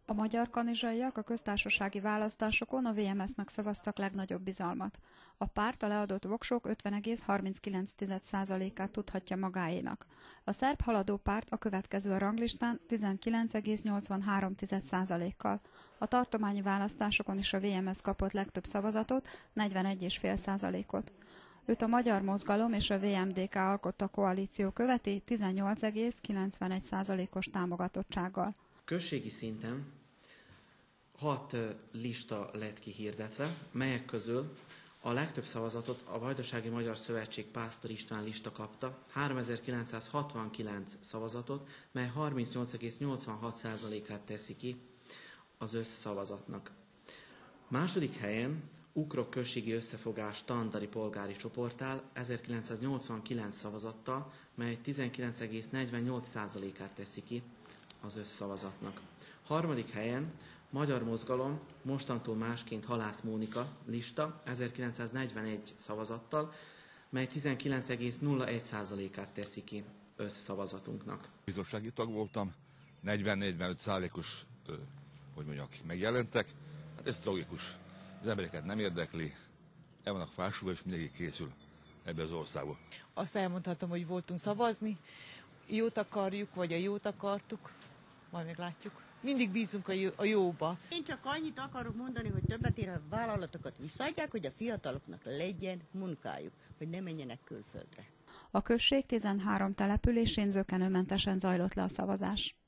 A magyar kanizsaiak a köztársasági választásokon a VMS-nek szavaztak legnagyobb bizalmat. A párt a leadott voksok 50,39%-át tudhatja magáénak. A szerb haladó párt a következő a ranglistán 19,83%-kal. A tartományi választásokon is a VMS kapott legtöbb szavazatot, 41,5%-ot. Őt a Magyar Mozgalom és a VMDK alkotta koalíció követi 18,91%-os támogatottsággal. Községi szinten 6 lista lett kihirdetve, melyek közül a legtöbb szavazatot a Vajdasági Magyar Szövetség Pásztor István lista kapta, 3969 szavazatot, mely 38,86%-át teszi ki az összszavazatnak. Második helyen Ukrok községi összefogás Tandari polgári csoportál 1989 szavazattal, mely 19,48%-át teszi ki az összszavazatnak. Harmadik helyen Magyar Mozgalom, mostantól másként Halász Mónika lista 1941 szavazattal, mely 19,01%-át teszi ki összszavazatunknak. Bizottsági tag voltam, 40-45%-os, hogy mondjak, megjelentek. Hát ez tragikus. Az embereket nem érdekli, el vannak fásulva, és mindenki készül ebbe az országba. Azt elmondhatom, hogy voltunk szavazni, jót akarjuk, vagy a jót akartuk, majd meglátjuk. Mindig bízunk a jóba. Én csak annyit akarok mondani, hogy többet ér a vállalatokat visszaadják, hogy a fiataloknak legyen munkájuk, hogy ne menjenek külföldre. A község 13 településén zökkenőmentesen zajlott le a szavazás.